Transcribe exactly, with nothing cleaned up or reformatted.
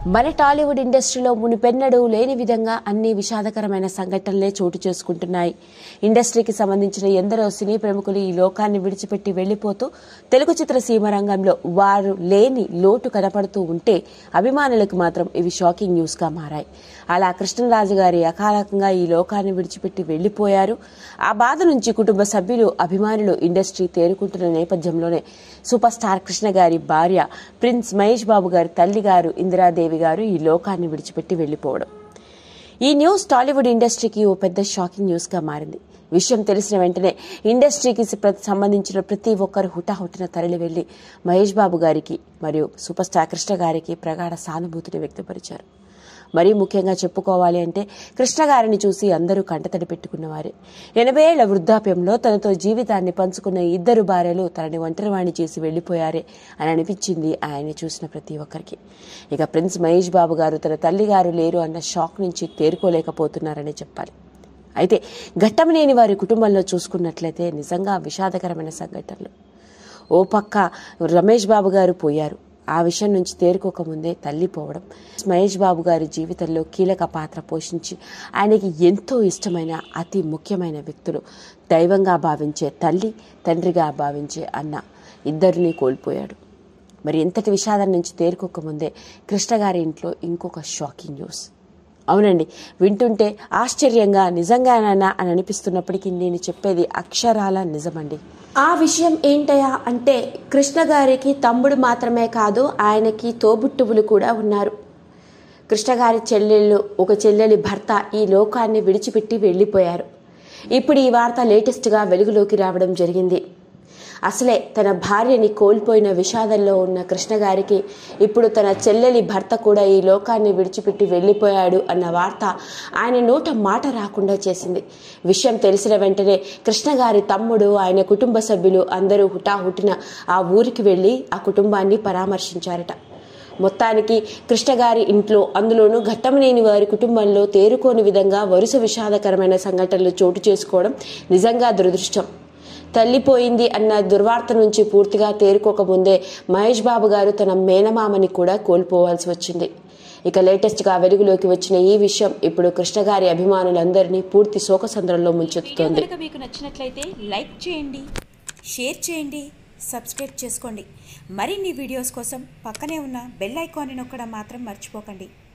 మన టాలీవుడ్ ఇండస్ట్రీలో మునిపెన్నడూ లేని విధంగా అన్ని విషాదకరమైన సంఘటనలే చోటు చేసుకుంటున్నాయి. ఇండస్ట్రీకి సంబంధించిన ఎందరో సినీ ప్రముఖులు ఈ లోకాన్ని విడిచిపెట్టి వెళ్లిపోతూ తెలుగు చిత్రసీమ రంగంలో వారు లేని లోటు కనపడుతూ ఉంటే అభిమానులకు మాత్రం ఇవి షాకింగ్ న్యూస్ గా మారాయి. అలా కృష్ణరాజు గారి అకాలంగా ఈ లోకాన్ని విడిచిపెట్టి వెళ్లిపోయారు. ఆ బాధ నుంచి కుటుంబ సభ్యులు, అభిమానులు, ఇండస్ట్రీ తేరుకుంటున్న నేపథ్యంలోనే సూపర్ స్టార్ కృష్ణ గారి భార్య ప్రిన్స్ మహేష్ బాబు గారి తల్లి గారు ఇందిరాదేవి గారు ఈ లోకాన్ని విడిచిపెట్టి వెళ్లిపోవడం. ఈ న్యూస్ టాలీవుడ్ ఇండస్ట్రీకి ఓ పెద్ద షాకింగ్ న్యూస్ గా మారింది. విషయం తెలిసిన వెంటనే ఇండస్ట్రీకి సంబంధించిన ప్రతి ఒక్కరు హుటాహుటిన తరలి వెళ్లి మహేష్ బాబు గారికి మరియు సూపర్ స్టార్ కృష్ణ గారికి ప్రగాఢ సానుభూతిని వ్యక్తపరిచారు. మరీ ముఖ్యంగా చెప్పుకోవాలి అంటే కృష్ణ గారిని చూసి అందరూ కంటతడి పెట్టుకున్నవారే. ఎనభై ఏళ్ల వృద్ధాప్యంలో తనతో జీవితాన్ని పంచుకున్న ఇద్దరు భార్యలు తనని ఒంటరివాణి చేసి వెళ్లిపోయారే అని అనిపించింది ఆయన్ని చూసిన ప్రతి ఒక్కరికి. ఇక ప్రిన్స్ మహేష్ బాబు గారు తన తల్లి గారు లేరు అన్న షాక్ నుంచి తేరుకోలేకపోతున్నారని చెప్పాలి. అయితే ఘట్టమనేని వారి కుటుంబంలో చూసుకున్నట్లయితే నిజంగా విషాదకరమైన సంఘటనలు. ఓ పక్క రమేష్ బాబు గారు పోయారు, ఆ విషయం నుంచి తేరుకోకముందే తల్లి పోవడం. మహేష్ బాబు గారి జీవితంలో కీలక పాత్ర పోషించి ఆయనకి ఎంతో ఇష్టమైన అతి ముఖ్యమైన వ్యక్తులు, దైవంగా భావించే తల్లి, తండ్రిగా భావించే అన్న ఇద్దరిని కోల్పోయాడు. మరి ఇంతటి విషాదం నుంచి తేరుకోకముందే కృష్ణ గారి ఇంట్లో ఇంకొక షాకింగ్ న్యూస్. అవునండి, వింటుంటే ఆశ్చర్యంగా నిజంగానైనా అని అనిపిస్తున్నప్పటికీ నేను చెప్పేది అక్షరాల నిజమండి. ఆ విషయం ఏంటయా అంటే కృష్ణ గారికి తమ్ముడు మాత్రమే కాదు, ఆయనకి తోబుట్టువులు కూడా ఉన్నారు. కృష్ణ గారి చెల్లెళ్ళు, ఒక చెల్లెలి భర్త ఈ లోకాన్ని విడిచిపెట్టి వెళ్లిపోయారు. ఇప్పుడు ఈ వార్త లేటెస్ట్గా వెలుగులోకి రావడం జరిగింది. అసలే తన భార్యని కోల్పోయిన విషాదంలో ఉన్న కృష్ణ గారికి ఇప్పుడు తన చెల్లెలి భర్త కూడా ఈ లోకాన్ని విడిచిపెట్టి వెళ్లిపోయాడు అన్న వార్త ఆయన నోట మాట రాకుండా చేసింది. విషయం తెలిసిన వెంటనే కృష్ణ గారి తమ్ముడు, ఆయన కుటుంబ సభ్యులు అందరూ హుటాహుటిన ఆ ఊరికి వెళ్లి ఆ కుటుంబాన్ని పరామర్శించారట. మొత్తానికి కృష్ణ గారి ఇంట్లో, అందులోనూ ఘట్టమనేని వారి కుటుంబంలో తేరుకోని విధంగా వరుస విషాదకరమైన సంఘటనలు చోటు చేసుకోవడం నిజంగా దురదృష్టం. తల్లిపోయింది అన్న దుర్వార్త నుంచి పూర్తిగా తేరుకోకముందే మహేష్ బాబు గారు తన మేనమామని కూడా కోల్పోవాల్సి వచ్చింది. ఇక లేటెస్ట్ గా వెలుగులోకి వచ్చిన ఈ విషయం ఇప్పుడు కృష్ణ గారి అభిమానులందరినీ పూర్తి శోకసంద్రంలో ముంచెత్తుతోంది. మీకు నచ్చినట్లయితే లైక్ చేయండి, షేర్ చేయండి, సబ్స్క్రైబ్ చేసుకోండి. మరిన్ని వీడియోస్ కోసం పక్కనే ఉన్న బెల్ ఐకాన్ని నొక్కడం మాత్రం మర్చిపోకండి.